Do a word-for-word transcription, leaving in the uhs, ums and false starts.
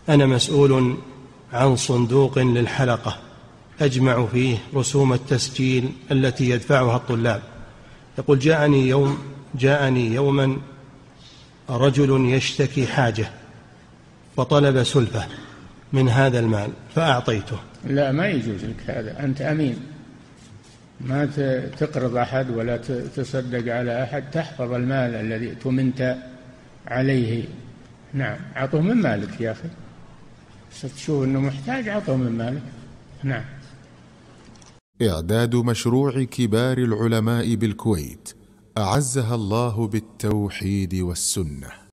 أنا مسؤول عن صندوق للحلقة أجمع فيه رسوم التسجيل التي يدفعها الطلاب. يقول جاءني يوم جاءني يوما رجل يشتكي حاجة فطلب سلفة من هذا المال فأعطيته. لا، ما يجوز لك هذا، أنت أمين، ما تقرض أحد ولا تصدق على أحد، تحفظ المال الذي اؤتمنت عليه. نعم، أعطه من مالك يا أخي، ستشوف أنه محتاج أعطه من مالك. نعم. إعداد مشروع كبار العلماء بالكويت أعزها الله بالتوحيد والسنة.